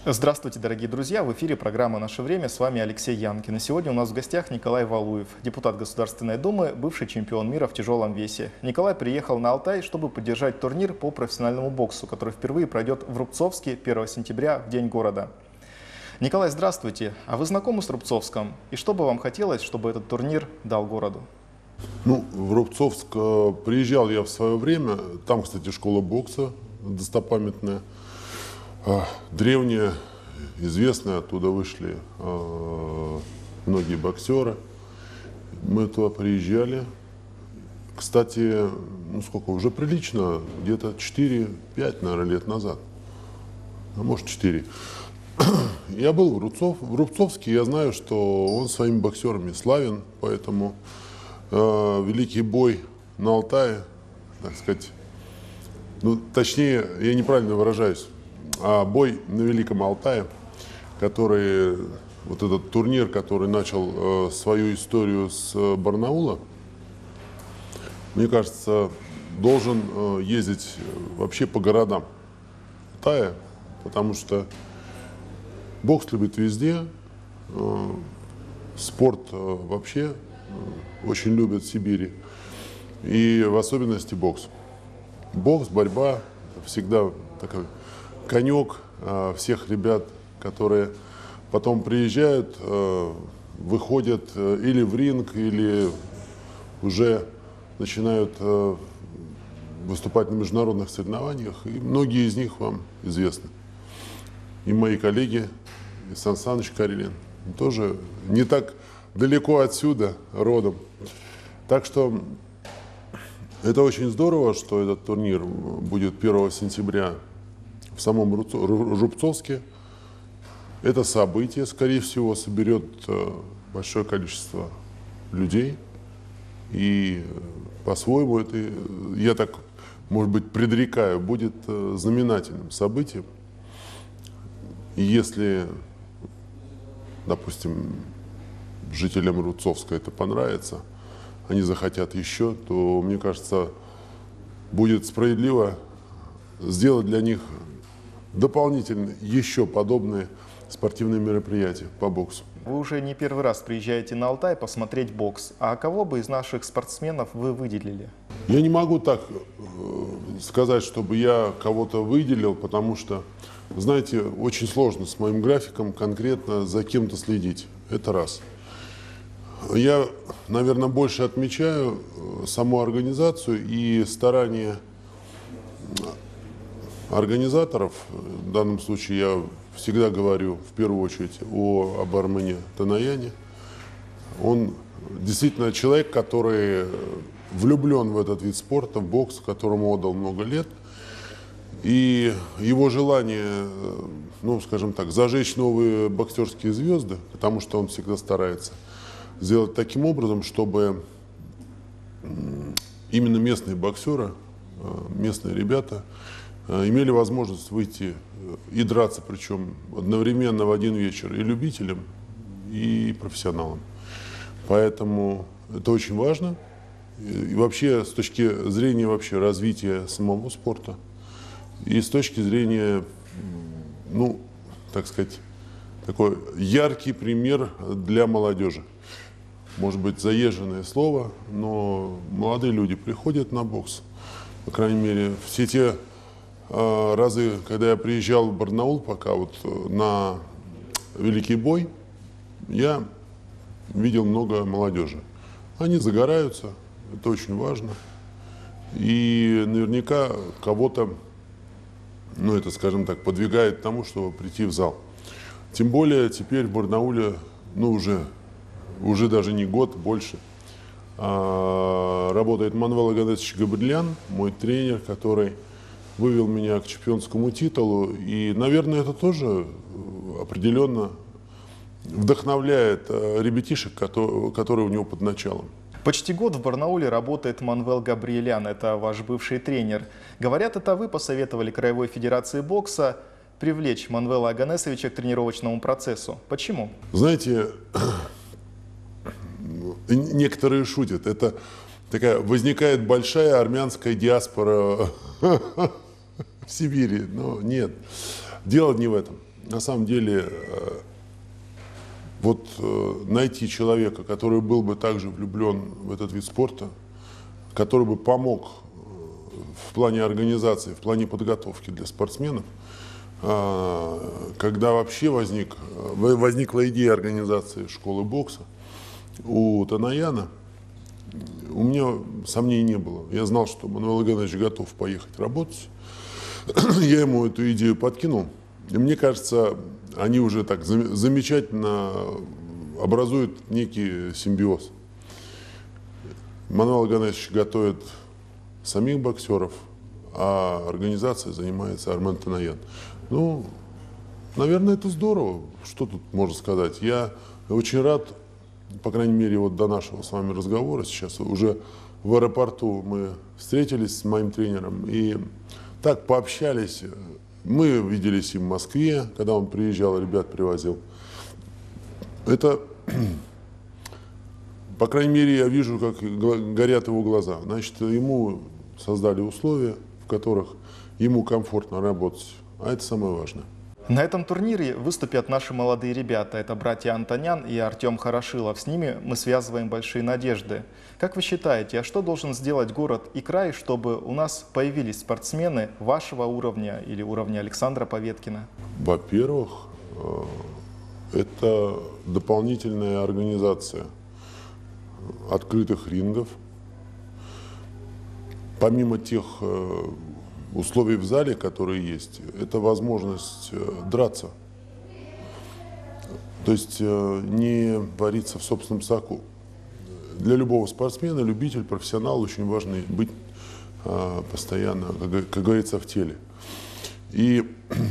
Здравствуйте, дорогие друзья! В эфире программа «Наше время». С вами Алексей Янкин. И сегодня у нас в гостях Николай Валуев, депутат Государственной Думы, бывший чемпион мира в тяжелом весе. Николай приехал на Алтай, чтобы поддержать турнир по профессиональному боксу, который впервые пройдет в Рубцовске 1 сентября, в День города. Николай, здравствуйте! А вы знакомы с Рубцовском? И что бы вам хотелось, чтобы этот турнир дал городу? В Рубцовск приезжал я в свое время. Там, кстати, школа бокса достопамятная. Древняя, известная, оттуда вышли многие боксеры. Мы туда приезжали. Кстати, сколько, уже прилично, где-то 4-5, наверное, лет назад. А может, 4. Я был в Рубцовске, я знаю, что он своими боксерами славен, поэтому великий бой на Алтае, так сказать, точнее, я неправильно выражаюсь, а бой на Великом Алтае, который, вот этот турнир, который начал свою историю с Барнаула, мне кажется, должен ездить вообще по городам Алтая, потому что бокс любит везде, спорт вообще очень любят в Сибири, и в особенности бокс. Бокс, борьба всегда такой конек всех ребят, которые потом приезжают, выходят или в ринг, или уже начинают выступать на международных соревнованиях. И многие из них вам известны. И мои коллеги, и Сан Саныч Карелин, тоже не так далеко отсюда родом. Так что это очень здорово, что этот турнир будет 1 сентября в самом Рубцовске. Это событие, скорее всего, соберет большое количество людей. И по-своему это, я так, может быть, предрекаю, будет знаменательным событием. И если, допустим, жителям Рубцовска это понравится, они захотят еще, то, мне кажется, будет справедливо сделать для них дополнительно еще подобные спортивные мероприятия по боксу. Вы уже не первый раз приезжаете на Алтай посмотреть бокс. А кого бы из наших спортсменов вы выделили? Я не могу так сказать, чтобы я кого-то выделил, потому что, знаете, очень сложно с моим графиком конкретно за кем-то следить. Это раз. Я, наверное, больше отмечаю саму организацию и старания организаторов. В данном случае я всегда говорю в первую очередь об Армене Танаяне. Он действительно человек, который влюблен в этот вид спорта, в бокс, которому отдал много лет. И его желание, скажем так, зажечь новые боксерские звезды, потому что он всегда старается сделать таким образом, чтобы именно местные боксеры, местные ребята имели возможность выйти и драться, причем одновременно в один вечер и любителям, и профессионалам. Поэтому это очень важно. И вообще с точки зрения развития самого спорта, и с точки зрения, так сказать, такой яркий пример для молодежи. Может быть, заезженное слово, но молодые люди приходят на бокс. По крайней мере, все те разы, когда я приезжал в Барнаул, пока на Великий бой, я видел много молодежи. Они загораются, это очень важно. И наверняка кого-то, это, скажем так, подвигает к тому, чтобы прийти в зал. Тем более теперь в Барнауле, уже даже не год, больше, работает Манвел Аганесович Габрилян, мой тренер, который вывел меня к чемпионскому титулу. И, наверное, это тоже определенно вдохновляет ребятишек, которые у него под началом. Почти год в Барнауле работает Манвел Габрилян, это ваш бывший тренер. Говорят, это вы посоветовали Краевой Федерации бокса привлечь Манвела Аганесовича к тренировочному процессу. Почему? Знаете, некоторые шутят, это возникает большая армянская диаспора в Сибири. Но нет, дело не в этом. на самом деле, найти человека, который был бы также влюблен в этот вид спорта, который бы помог в плане организации, в плане подготовки для спортсменов, когда вообще возникла идея организации школы бокса у Танаяна, у меня сомнений не было. Я знал, что Мануэл Игнатьевич готов поехать работать. Я ему эту идею подкинул. И мне кажется, они уже так замечательно образуют некий симбиоз. Мануэл Игнатьевич готовит самих боксеров, а организацией занимается Армен Танаян. Ну, наверное, это здорово. Что тут можно сказать? Я очень рад, по крайней мере, вот до нашего с вами разговора сейчас, уже в аэропорту мы встретились с моим тренером и так пообщались. Мы виделись и в Москве, когда он приезжал, ребят привозил. Это, по крайней мере, я вижу, как горят его глаза. Значит, ему создали условия, в которых ему комфортно работать. А это самое важное. На этом турнире выступят наши молодые ребята. Это братья Антонян и Артем Хорошилов. С ними мы связываем большие надежды. Как вы считаете, а что должен сделать город и край, чтобы у нас появились спортсмены вашего уровня или уровня Александра Поветкина? Во-первых, это дополнительная организация открытых рингов. Помимо тех условий в зале, которые есть, это возможность драться. То есть не вариться в собственном соку. Для любого спортсмена, любитель, профессионал очень важно быть постоянно, как говорится, в теле. И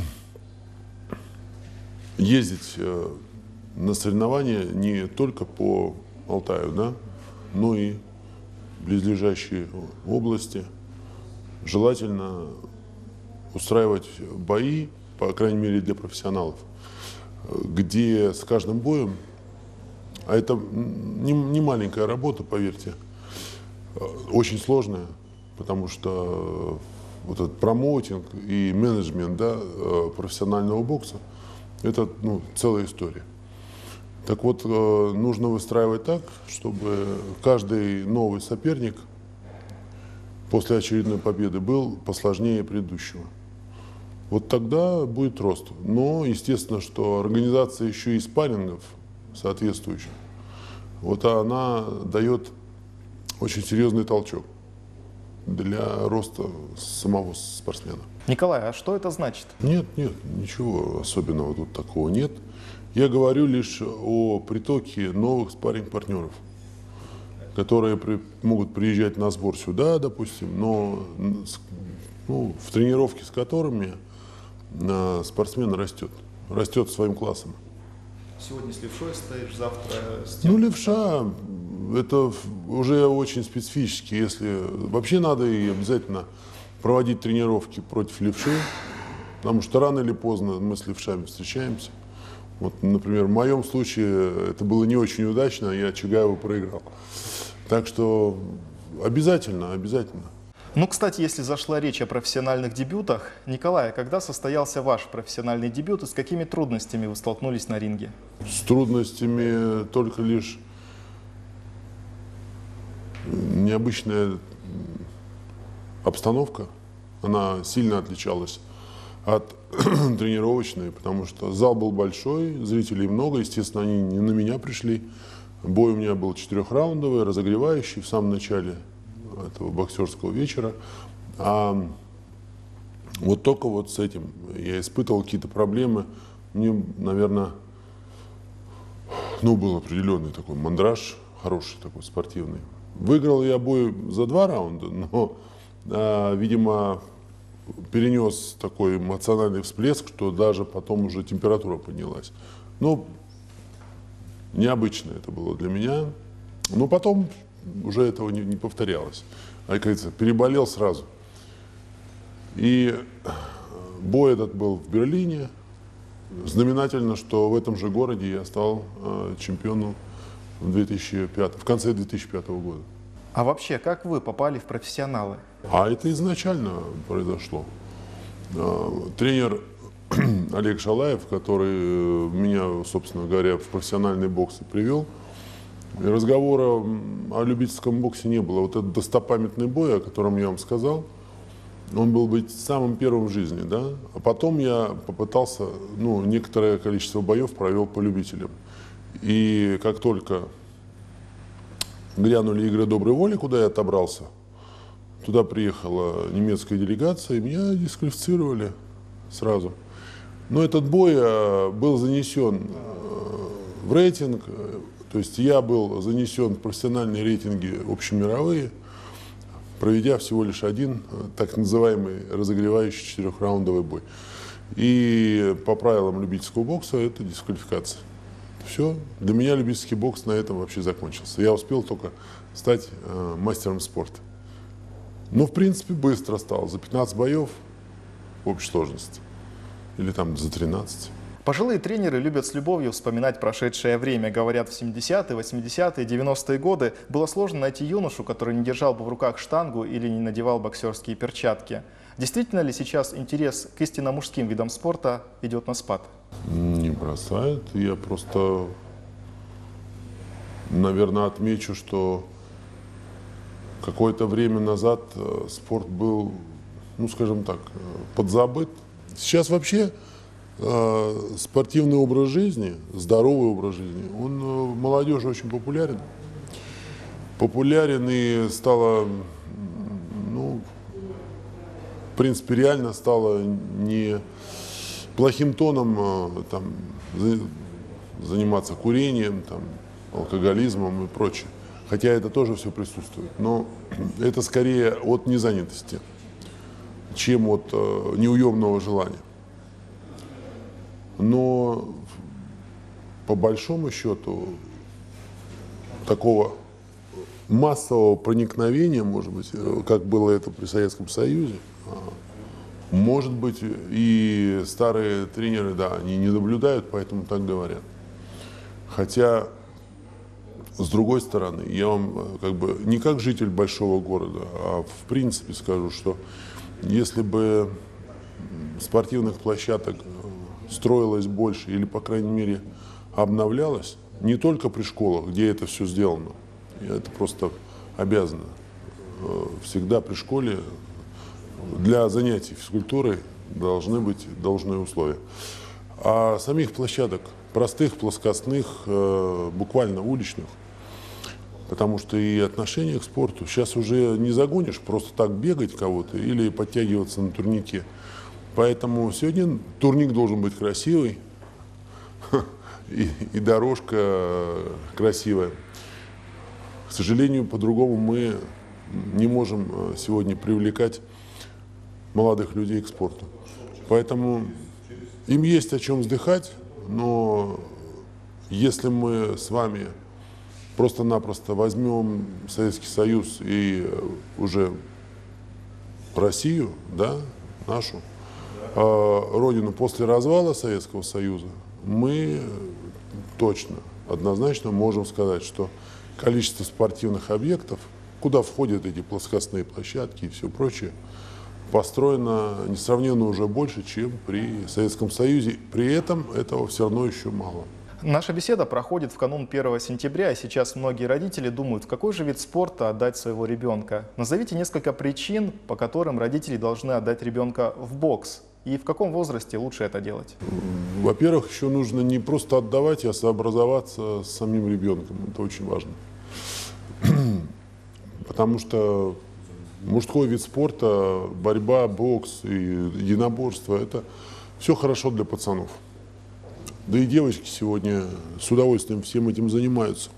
ездить на соревнования не только по Алтаю, да, но и близлежащие области. Желательно устраивать бои, по крайней мере для профессионалов, где с каждым боем, а это не маленькая работа, поверьте, очень сложная, потому что вот этот промоутинг и менеджмент, да, профессионального бокса, это целая история. Так вот, нужно выстраивать так, чтобы каждый новый соперник после очередной победы был посложнее предыдущего. Вот тогда будет рост. Но, естественно, что организация еще и спаррингов соответствующих, вот она дает очень серьезный толчок для роста самого спортсмена. Николай, а что это значит? Нет, ничего особенного тут такого нет. Я говорю лишь о притоке новых спарринг-партнеров, которые могут приезжать на сбор сюда, допустим, но в тренировке с которыми спортсмен растет своим классом. Сегодня с левшой стоишь, завтра с тем... Левша – это уже очень специфически. Если вообще надо и обязательно проводить тренировки против левши, потому что рано или поздно мы с левшами встречаемся. Вот, например, в моем случае это было не очень удачно, я Чагаеву проиграл. Так что обязательно. Ну, кстати, если зашла речь о профессиональных дебютах, Николай, когда состоялся ваш профессиональный дебют и с какими трудностями вы столкнулись на ринге? С трудностями только лишь необычная обстановка. Она сильно отличалась от тренировочной, потому что зал был большой, зрителей много, естественно, они не на меня пришли. Бой у меня был 4-раундовый, разогревающий в самом начале этого боксерского вечера. А вот только вот с этим я испытывал какие-то проблемы. Мне, наверное, был определенный такой мандраж, хороший такой спортивный. Выиграл я бой за 2 раунда, но, видимо, перенес такой эмоциональный всплеск, что даже потом уже температура поднялась. Необычно это было для меня, но потом уже этого не повторялось. А, как говорится, переболел сразу. И бой этот был в Берлине. Знаменательно, что в этом же городе я стал чемпионом в конце 2005 года. А вообще, как вы попали в профессионалы? А это изначально произошло. Тренер Олег Шалаев, который меня, собственно говоря, в профессиональный бокс и привел. И разговора о любительском боксе не было. Вот этот достопамятный бой, о котором я вам сказал, он был быть самым первым в жизни, да? А потом я попытался, некоторое количество боев провел по любителям. И как только грянули игры доброй воли, куда я отобрался, туда приехала немецкая делегация, и меня дисквалифицировали сразу. Но этот бой был занесен в рейтинг, то есть я был занесен в профессиональные рейтинги общемировые, проведя всего лишь один так называемый разогревающий 4-раундовый бой. И по правилам любительского бокса это дисквалификация. Все, для меня любительский бокс на этом вообще закончился. Я успел только стать мастером спорта. Но в принципе быстро стал, за 15 боев в общей сложности. Или там за 13. Пожилые тренеры любят с любовью вспоминать прошедшее время. Говорят, в 70-е, 80-е, 90-е годы было сложно найти юношу, который не держал бы в руках штангу или не надевал боксерские перчатки. Действительно ли сейчас интерес к истинно мужским видам спорта идет на спад? Не бросает. Я просто, наверное, отмечу, что какое-то время назад спорт был, скажем так, подзабыт. Сейчас вообще спортивный образ жизни, здоровый образ жизни, он в молодежи очень популярен. Популярен и стало, в принципе, реально стало не плохим тоном заниматься курением, алкоголизмом и прочее. Хотя это тоже все присутствует. Но это скорее от незанятости, чем от неуемного желания. Но по большому счету такого массового проникновения, может быть, как было это при Советском Союзе, может быть, и старые тренеры, да, они не наблюдают, поэтому так говорят. Хотя, с другой стороны, я вам не как житель большого города, а в принципе скажу, что если бы спортивных площадок строилось больше или, по крайней мере, обновлялось, не только при школах, где это все сделано, это просто обязано. Всегда при школе для занятий физкультурой должны быть должные условия. А самих площадок, простых, плоскостных, буквально уличных, потому что и отношение к спорту сейчас уже не загонишь просто так бегать кого-то или подтягиваться на турнике. Поэтому сегодня турник должен быть красивый и дорожка красивая. К сожалению, по-другому мы не можем сегодня привлекать молодых людей к спорту. Поэтому им есть о чем вздыхать, но если мы с вами просто-напросто возьмем Советский Союз и уже Россию, да, нашу, родину после развала Советского Союза, мы точно, однозначно можем сказать, что количество спортивных объектов, куда входят эти плоскостные площадки и все прочее, построено несравненно уже больше, чем при Советском Союзе. При этом этого все равно еще мало. Наша беседа проходит в канун 1 сентября, и сейчас многие родители думают, в какой же вид спорта отдать своего ребенка. Назовите несколько причин, по которым родители должны отдать ребенка в бокс. И в каком возрасте лучше это делать? Во-первых, еще нужно не просто отдавать, а сообразоваться с самим ребенком. Это очень важно. Потому что мужской вид спорта, борьба, бокс и единоборство – это все хорошо для пацанов. Да и девочки сегодня с удовольствием всем этим занимаются.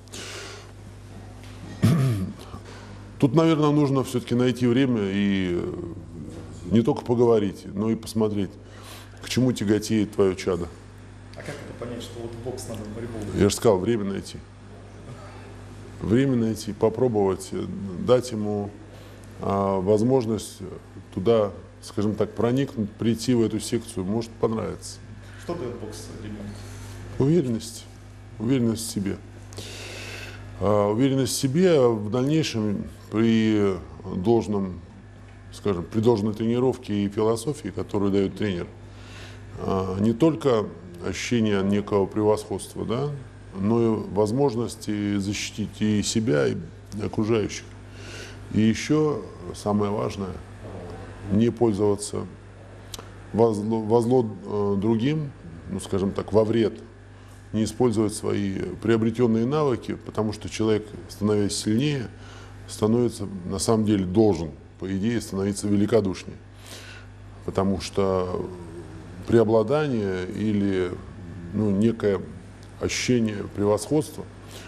Тут, наверное, нужно все-таки найти время и не только поговорить, но и посмотреть, к чему тяготеет твое чадо. А как это понять, что вот бокс надо в борьбу? Я же сказал, время найти. Время найти, попробовать, дать ему возможность туда, скажем так, проникнуть, прийти в эту секцию, может понравиться. Что дает бокс ребенку? Уверенность. Уверенность в себе. Уверенность в себе в дальнейшем при должном, скажем, при должной тренировке и философии, которую дает тренер, не только ощущение некого превосходства, да, но и возможности защитить и себя, и окружающих. И еще самое важное, не пользоваться во зло другим, ну, скажем так, во вред, не использовать свои приобретенные навыки, потому что человек, становясь сильнее, становится, на самом деле, должен, по идее, становиться великодушнее. Потому что преобладание или некое ощущение превосходства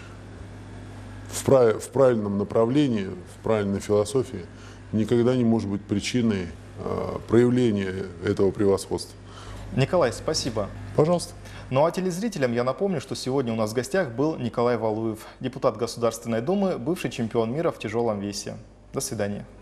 в правильном направлении, в правильной философии никогда не может быть причиной проявления этого превосходства. Николай, спасибо. Пожалуйста. Ну а телезрителям я напомню, что сегодня у нас в гостях был Николай Валуев, депутат Государственной Думы, бывший чемпион мира в тяжелом весе. До свидания.